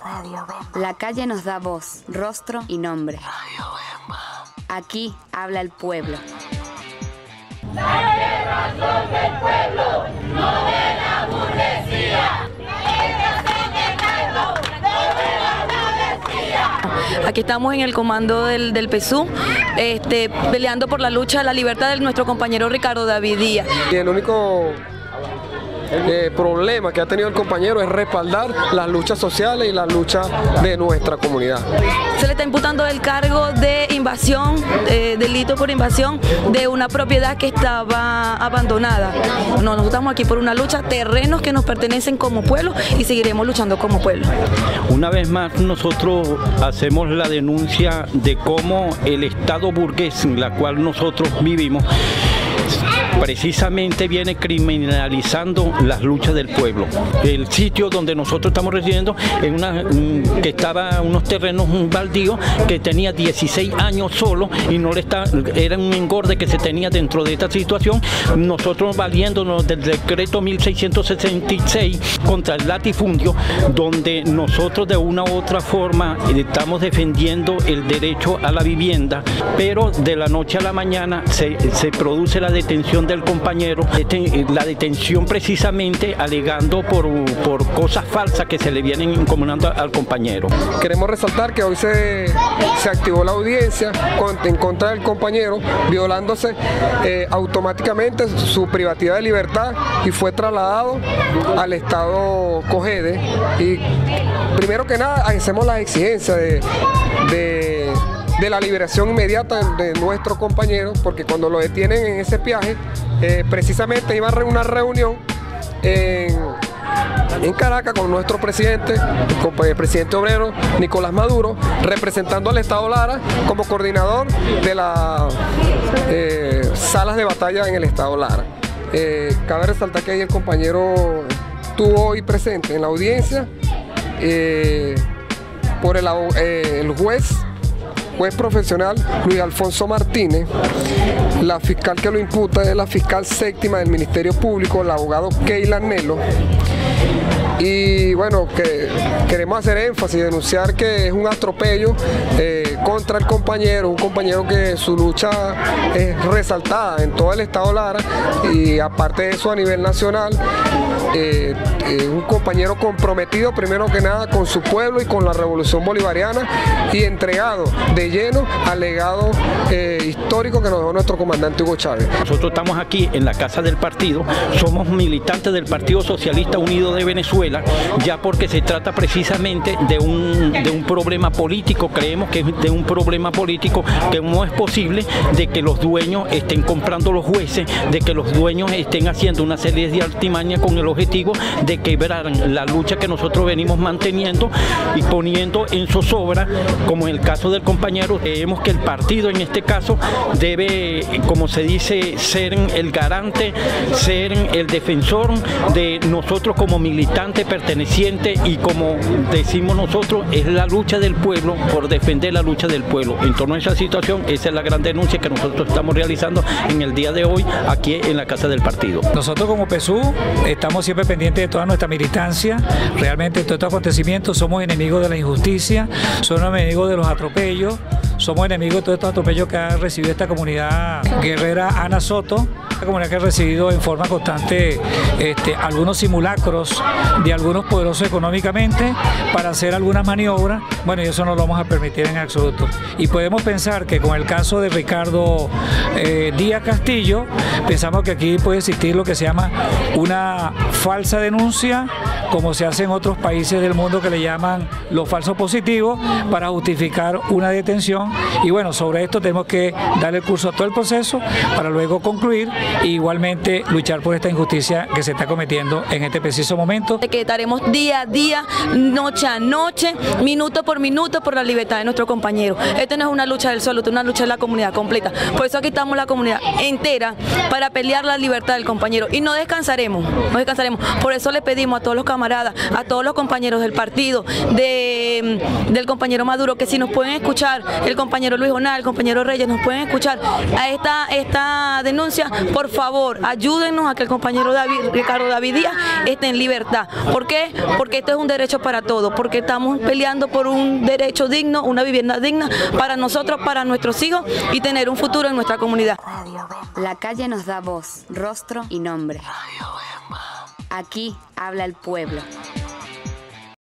La calle nos da voz, rostro y nombre. Aquí habla el pueblo. La guerra son del pueblo, no de la burguesía. Aquí estamos en el comando del PSU, peleando por la lucha de la libertad de nuestro compañero Ricardo David Díaz. Y el único problema que ha tenido el compañero es respaldar las luchas sociales y las luchas de nuestra comunidad. Se le está imputando el cargo de invasión, delito por invasión de una propiedad que estaba abandonada. Nosotros estamos aquí por una lucha, terrenos que nos pertenecen como pueblo y seguiremos luchando como pueblo. Una vez más nosotros hacemos la denuncia de cómo el Estado burgués en la cual nosotros vivimos precisamente viene criminalizando las luchas del pueblo. El sitio donde nosotros estamos residiendo que estaba unos terrenos baldíos que tenía 16 años solo y no le está, era un engorde que se tenía dentro de esta situación. Nosotros valiéndonos del decreto 1666 contra el latifundio, donde nosotros de una u otra forma estamos defendiendo el derecho a la vivienda, pero de la noche a la mañana se produce la detención del compañero, la detención precisamente alegando por cosas falsas que se le vienen incomunando al compañero. Queremos resaltar que hoy se activó la audiencia en contra del compañero, violándose automáticamente su privacidad de libertad y fue trasladado al estado Cogede. Y primero que nada hacemos la exigencia de la liberación inmediata de nuestro compañero, porque cuando lo detienen en ese viaje, precisamente iba a una reunión en Caracas con nuestro presidente, con el presidente obrero Nicolás Maduro, representando al Estado Lara como coordinador de las salas de batalla en el Estado Lara. Cabe resaltar que ahí el compañero estuvo hoy presente en la audiencia por el juez profesional Luis Alfonso Martínez. La fiscal que lo imputa es la fiscal séptima del Ministerio Público, el abogado Keila Nelo. Y bueno, que queremos hacer énfasis y denunciar que es un atropello contra el compañero, un compañero que su lucha es resaltada en todo el estado Lara y aparte de eso a nivel nacional, un compañero comprometido primero que nada con su pueblo y con la revolución bolivariana y entregado de lleno al legado histórico que nos dejó nuestro comandante Hugo Chávez. Nosotros estamos aquí en la casa del partido, somos militantes del Partido Socialista Unido de Venezuela, ya porque se trata precisamente de un problema político. Creemos que es de un problema político, que no es posible de que los dueños estén comprando los jueces, de que los dueños estén haciendo una serie de artimañas con el objetivo de quebrar la lucha que nosotros venimos manteniendo y poniendo en zozobra, como en el caso del compañero. Creemos que el partido en este caso debe, como se dice, ser el garante, ser el defensor de nosotros como militantes pertenecientes, y como decimos nosotros, es la lucha del pueblo por defender la lucha del pueblo. En torno a esa situación, esa es la gran denuncia que nosotros estamos realizando en el día de hoy aquí en la casa del partido. Nosotros como PSU estamos siempre pendientes de toda nuestra militancia. Realmente en todos estos acontecimientos somos enemigos de la injusticia, somos enemigos de los atropellos, somos enemigos de todos estos atropellos que ha recibido esta comunidad guerrera Ana Soto, la comunidad que ha recibido en forma constante algunos simulacros de algunos poderosos económicamente para hacer algunas maniobras. Bueno, y eso no lo vamos a permitir en absoluto. Y podemos pensar que con el caso de Ricardo Díaz Castillo, pensamos que aquí puede existir lo que se llama una falsa denuncia, como se hace en otros países del mundo que le llaman los falsos positivos, para justificar una detención. Y bueno, sobre esto tenemos que darle el curso a todo el proceso para luego concluir e igualmente luchar por esta injusticia que se está cometiendo en este preciso momento. Que estaremos día a día, noche a noche, minuto por por minuto por la libertad de nuestros compañeros. Esto no es una lucha del solo, esto es una lucha de la comunidad completa. Por eso aquí estamos la comunidad entera para pelear la libertad del compañero. Y no descansaremos, no descansaremos. Por eso le pedimos a todos los camaradas, a todos los compañeros del partido, del compañero Maduro, que si nos pueden escuchar, el compañero Luis Jonal, el compañero Reyes, nos pueden escuchar a esta denuncia, por favor, ayúdennos a que el compañero Ricardo David Díaz esté en libertad. ¿Por qué? Porque esto es un derecho para todos, porque estamos peleando por un derecho digno, una vivienda digna para nosotros, para nuestros hijos y tener un futuro en nuestra comunidad. La calle nos da voz, rostro y nombre. Aquí habla el pueblo.